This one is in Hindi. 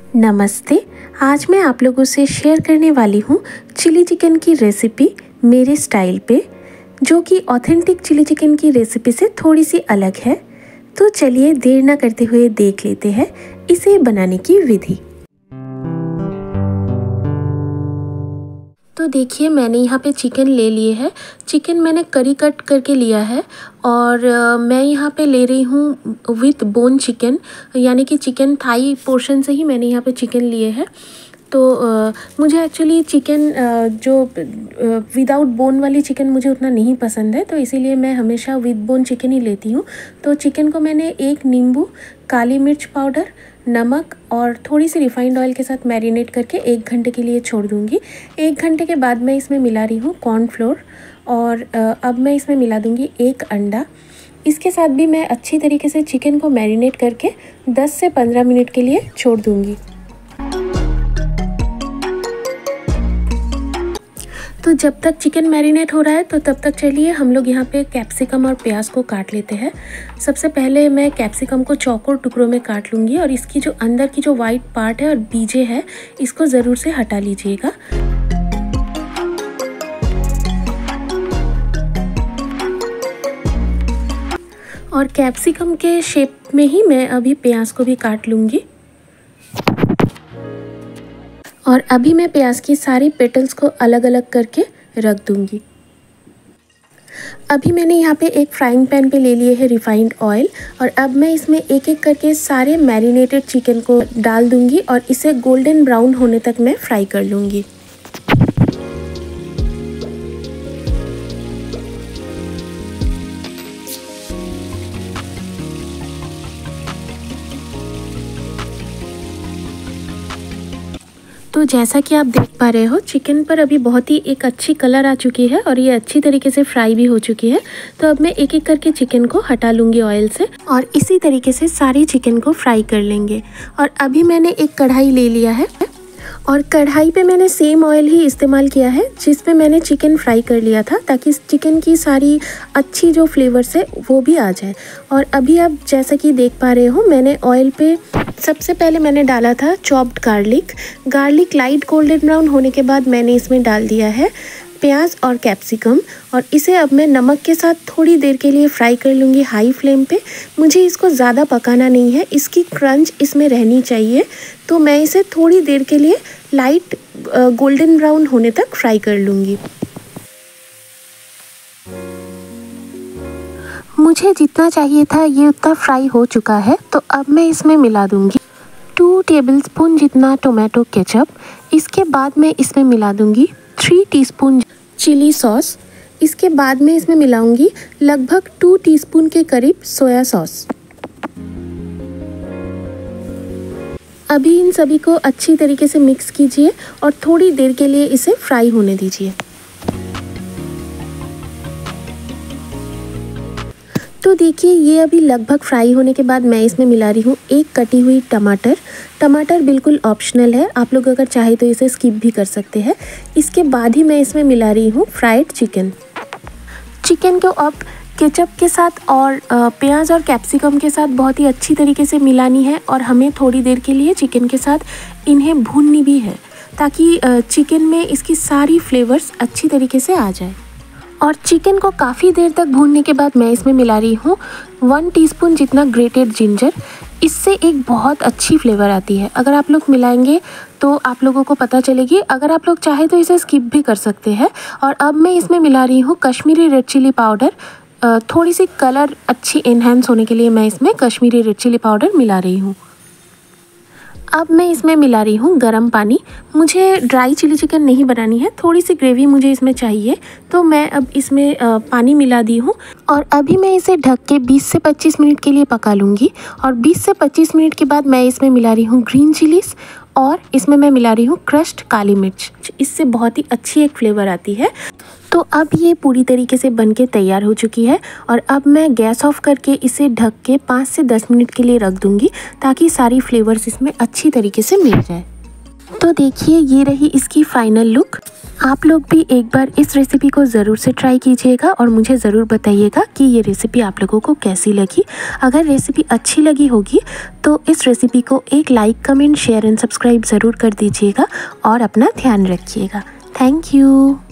नमस्ते। आज मैं आप लोगों से शेयर करने वाली हूँ चिली चिकन की रेसिपी मेरे स्टाइल पे, जो कि ऑथेंटिक चिली चिकन की रेसिपी से थोड़ी सी अलग है। तो चलिए देर ना करते हुए देख लेते हैं इसे बनाने की विधि। तो देखिए, मैंने यहाँ पे चिकन ले लिए है। चिकन मैंने करी कट करके लिया है और मैं यहाँ पे ले रही हूँ विथ बोन चिकन, यानी कि चिकन थाई पोर्शन से ही मैंने यहाँ पे चिकन लिए है। तो मुझे एक्चुअली चिकन जो विदाउट बोन वाली चिकन मुझे उतना नहीं पसंद है, तो इसीलिए मैं हमेशा विद बोन चिकन ही लेती हूँ। तो चिकन को मैंने एक नींबू, काली मिर्च पाउडर, नमक और थोड़ी सी रिफाइंड ऑयल के साथ मैरिनेट करके 1 घंटे के लिए छोड़ दूँगी। 1 घंटे के बाद मैं इसमें मिला रही हूँ कॉर्नफ्लोर और अब मैं इसमें मिला दूँगी 1 अंडा। इसके साथ भी मैं अच्छी तरीके से चिकन को मैरिनेट करके 10 से 15 मिनट के लिए छोड़ दूँगी। तो जब तक चिकन मैरिनेट हो रहा है तो तब तक चलिए हम लोग यहाँ पे कैप्सिकम और प्याज को काट लेते हैं। सबसे पहले मैं कैप्सिकम को चौकोर टुकड़ों में काट लूँगी और इसकी जो अंदर की जो वाइट पार्ट है और बीजे है, इसको ज़रूर से हटा लीजिएगा। और कैप्सिकम के शेप में ही मैं अभी प्याज को भी काट लूँगी। और अभी मैं प्याज की सारी पेटल्स को अलग अलग करके रख दूंगी। अभी मैंने यहाँ पे एक फ्राइंग पैन पे ले लिए है रिफाइंड ऑयल और अब मैं इसमें एक एक करके सारे मैरिनेटेड चिकन को डाल दूंगी और इसे गोल्डन ब्राउन होने तक मैं फ्राई कर लूँगी। तो जैसा कि आप देख पा रहे हो, चिकन पर अभी बहुत ही एक अच्छी कलर आ चुकी है और ये अच्छी तरीके से फ्राई भी हो चुकी है। तो अब मैं एक एक करके चिकन को हटा लूँगी ऑयल से और इसी तरीके से सारी चिकन को फ्राई कर लेंगे। और अभी मैंने एक कढ़ाई ले लिया है और कढ़ाई पे मैंने सेम ऑयल ही इस्तेमाल किया है जिसमें मैंने चिकन फ्राई कर लिया था, ताकि चिकन की सारी अच्छी जो फ्लेवर्स है वो भी आ जाए। और अभी आप जैसा कि देख पा रहे हो, मैंने ऑयल पे सबसे पहले मैंने डाला था chopped garlic light golden brown होने के बाद मैंने इसमें डाल दिया है प्याज और कैप्सिकम और इसे अब मैं नमक के साथ थोड़ी देर के लिए फ्राई कर लूँगी हाई फ्लेम पे। मुझे इसको ज़्यादा पकाना नहीं है, इसकी क्रंच इसमें रहनी चाहिए। तो मैं इसे थोड़ी देर के लिए लाइट गोल्डन ब्राउन होने तक फ्राई कर लूँगी। मुझे जितना चाहिए था ये उतना फ्राई हो चुका है। तो अब मैं इसमें मिला दूँगी 2 टेबलस्पून जितना टोमेटो केचप। इसके बाद मैं इसमें मिला दूँगी 3 टीस्पून चिली सॉस। इसके बाद मैं इसमें मिलाऊंगी लगभग 2 टीस्पून के करीब सोया सॉस। अभी इन सभी को अच्छी तरीके से मिक्स कीजिए और थोड़ी देर के लिए इसे फ्राई होने दीजिए। तो देखिए, ये अभी लगभग फ्राई होने के बाद मैं इसमें मिला रही हूँ एक कटी हुई टमाटर बिल्कुल ऑप्शनल है, आप लोग अगर चाहे तो इसे स्किप भी कर सकते हैं। इसके बाद ही मैं इसमें मिला रही हूँ फ्राइड चिकन को अब केचप के साथ और प्याज और कैप्सिकम के साथ बहुत ही अच्छी तरीके से मिलानी है और हमें थोड़ी देर के लिए चिकन के साथ इन्हें भूननी भी है, ताकि चिकन में इसकी सारी फ्लेवर्स अच्छी तरीके से आ जाए। और चिकन को काफ़ी देर तक भूनने के बाद मैं इसमें मिला रही हूँ 1 टीस्पून जितना ग्रेटेड जिंजर। इससे एक बहुत अच्छी फ्लेवर आती है। अगर आप लोग मिलाएंगे तो आप लोगों को पता चलेगी, अगर आप लोग चाहे तो इसे स्किप भी कर सकते हैं। और अब मैं इसमें मिला रही हूँ कश्मीरी रेड चिली पाउडर। थोड़ी सी कलर अच्छी एनहेंस होने के लिए मैं इसमें कश्मीरी रेड चिली पाउडर मिला रही हूँ। अब मैं इसमें मिला रही हूँ गरम पानी। मुझे ड्राई चिली चिकन नहीं बनानी है, थोड़ी सी ग्रेवी मुझे इसमें चाहिए, तो मैं अब इसमें पानी मिला दी हूँ और अभी मैं इसे ढक के 20 से 25 मिनट के लिए पका लूँगी। और 20 से 25 मिनट के बाद मैं इसमें मिला रही हूँ ग्रीन चिलीज़ और इसमें मैं मिला रही हूँ क्रश्ड काली मिर्च। इससे बहुत ही अच्छी एक फ्लेवर आती है। तो अब ये पूरी तरीके से बनके तैयार हो चुकी है और अब मैं गैस ऑफ करके इसे ढक के 5 से 10 मिनट के लिए रख दूँगी, ताकि सारी फ्लेवर्स इसमें अच्छी तरीके से मिल जाए। तो देखिए, ये रही इसकी फाइनल लुक। आप लोग भी एक बार इस रेसिपी को ज़रूर से ट्राई कीजिएगा और मुझे ज़रूर बताइएगा कि ये रेसिपी आप लोगों को कैसी लगी। अगर रेसिपी अच्छी लगी होगी तो इस रेसिपी को एक like, comment, share and subscribe ज़रूर कर दीजिएगा और अपना ध्यान रखिएगा। Thank you.